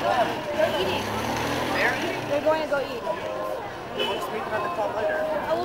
They're eating. They're eating? They're going to go eat. We'll just meet them at the club later.